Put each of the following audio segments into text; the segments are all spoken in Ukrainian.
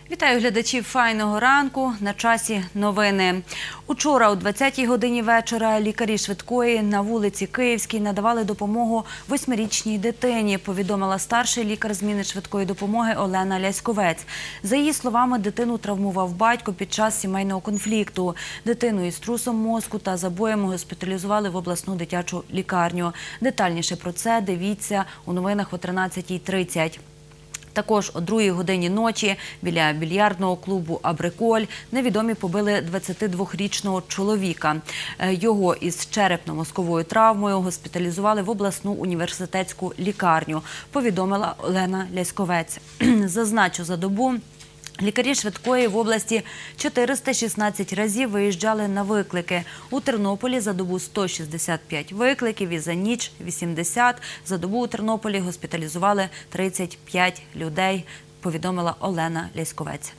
Вітаю глядачів «Файного ранку». На часі новини. Учора о 20-й годині вечора лікарі швидкої на вулиці Київській надавали допомогу 8-річній дитині, повідомила старший лікар зміни швидкої допомоги Олена Ляськовець. За її словами, дитину травмував батько під час сімейного конфлікту. Дитину із трусом мозку та забоями госпіталізували в обласну дитячу лікарню. Детальніше про це дивіться у новинах о 13:30. Також о 2-й годині ночі біля більярдного клубу «Абриколь» невідомі побили 22-річного чоловіка. Його із черепно-мозковою травмою госпіталізували в обласну університетську лікарню, повідомила Олена Ляськовець. Зазначу, за добу лікарі швидкої в області 416 разів виїжджали на виклики. У Тернополі за добу 165 викликів і за ніч 80. За добу у Тернополі госпіталізували 35 людей, повідомила Олена Ляськовець.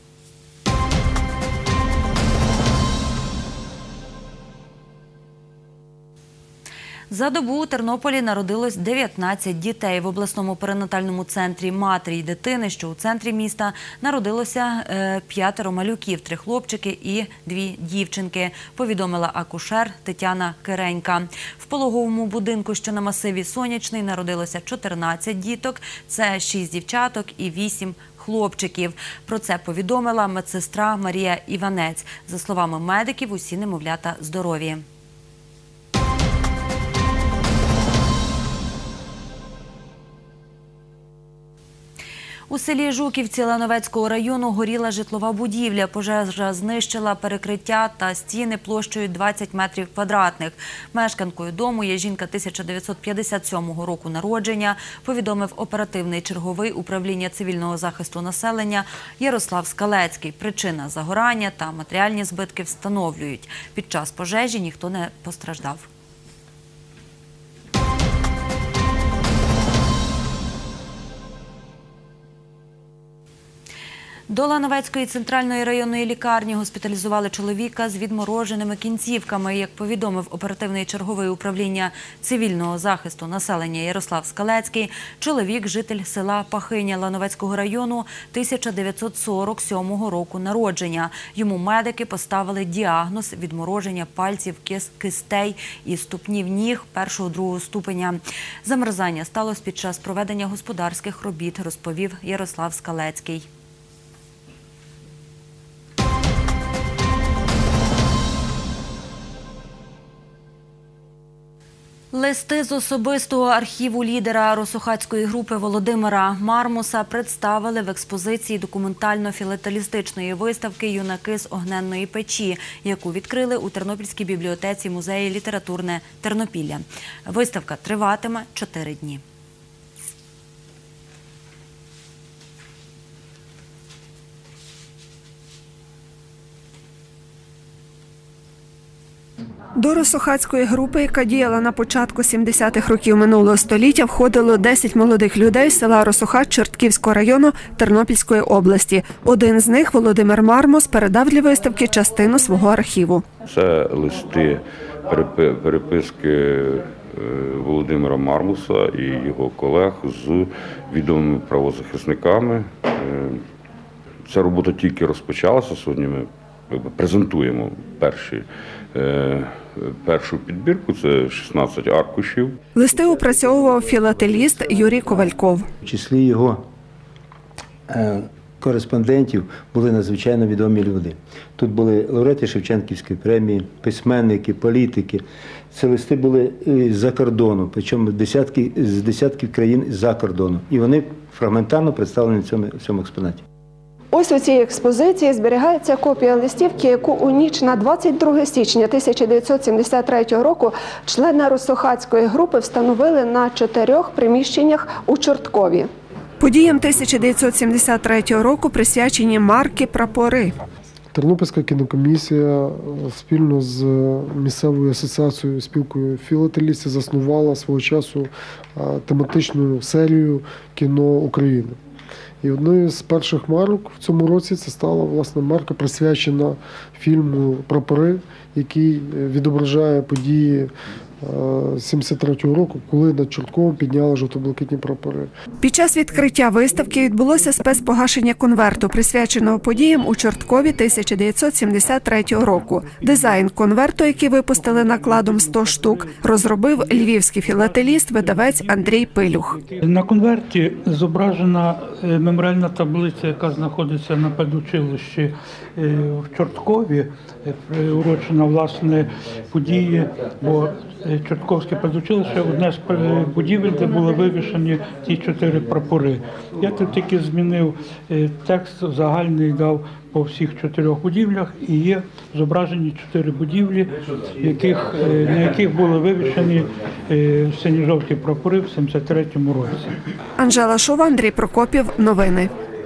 За добу у Тернополі народилось 19 дітей. В обласному перинатальному центрі матері й дитини, що у центрі міста, народилося 5 малюків, 3 хлопчики і 2 дівчинки, повідомила акушер Тетяна Киренька. В пологовому будинку, що на масиві Сонячний, народилося 14 діток, це 6 дівчаток і 8 хлопчиків. Про це повідомила медсестра Марія Іванець. За словами медиків, усі немовлята здорові. У селі Жуківці Лановецького району горіла житлова будівля. Пожежа знищила перекриття та стіни площею 20 метрів квадратних. Мешканкою дому є жінка 1957 року народження, повідомив оперативний черговий управління цивільного захисту населення Ярослав Скалецький. Причина загорання та матеріальні збитки встановлюють. Під час пожежі ніхто не постраждав. До Лановецької центральної районної лікарні госпіталізували чоловіка з відмороженими кінцівками. Як повідомив оперативний черговий управління цивільного захисту населення Ярослав Скалецький, чоловік – житель села Пахиня Лановецького району 1947 року народження. Йому медики поставили діагноз відмороження пальців, кистей і ступнів ніг 1-2 ступеня. Замерзання сталося під час проведення господарських робіт, розповів Ярослав Скалецький. Листи з особистого архіву лідера росохатської групи Володимира Мармуса представили в експозиції документально-філателістичної виставки «Юнаки з огненної печі», яку відкрили у Тернопільській бібліотеці музею «Літературне Тернопілля». Виставка триватиме 4 дні. До росохатської групи, яка діяла на початку 70-х років минулого століття, входило 10 молодих людей з села Росохат Чортківського району Тернопільської області. Один з них, Володимир Мармус, передав для виставки частину свого архіву. Це листи, переписки Володимира Мармуса і його колег з відомими правозахисниками. Ця робота тільки розпочалася. Сьогодні ми презентуємо першу підбірку, це 16 аркушів. Листи опрацьовував філателіст Юрій Ковальков. В числі його кореспондентів були надзвичайно відомі люди. Тут були лауреати Шевченківської премії, письменники, політики. Ці листи були з-за кордону, причому з десятків країн з-за кордону. І вони фрагментарно представлені в цьому експонаті. Ось у цій експозиції зберігається копія листівки, яку у ніч на 22 січня 1973 року члени росохатської групи встановили на 4 приміщеннях у Чорткові. Подіям 1973 року присвячені марки «Прапори». Тернопільська кінокомісія спільно з місцевою асоціацією, спілкою філателістів заснувала свого часу тематичну серію «Кіно України». І одною з перших марок в цьому році це стала, власне, марка, присвячена фільму «Прапори», який відображає події 73-го року, коли над Чортковим підняли жовто-блакитні прапори. Під час відкриття виставки відбулося спецпогашення конверту, присвяченого подіям у Чорткові 1973 року. Дизайн конверту, який випустили накладом 100 штук, розробив львівський філателіст, видавець Андрій Пилюх. На конверті зображена меморіальна таблиця, яка знаходиться на педучилищі в Чорткові, приурочена, власне, події, бо Чортковське педучилище – одне з будівель, де були вивішені ті 4 прапори. Я тут тільки змінив текст, загальний дав по всіх 4 будівлях, і є зображені 4 будівлі, на яких були вивішені синьо-жовті прапори в 73-му році. Анжела Шова, Андрій Прокопів. Новини.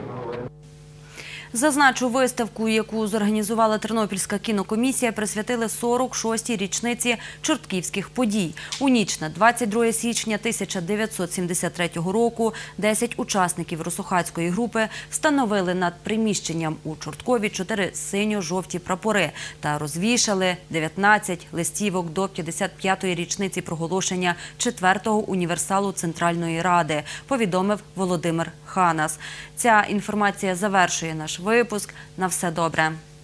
Зазначу, виставку, яку зорганізувала Тернопільська кінокомісія, присвятили 46-й річниці чортківських подій. У ніч на 22 січня 1973 року 10 учасників Росохацької групи встановили над приміщенням у Чорткові 4 синьо-жовті прапори та розвішали 19 листівок до 55-ї річниці проголошення 4-го універсалу Центральної Ради, повідомив Володимир Ханас. Ця інформація завершує наш випуск. На все добре.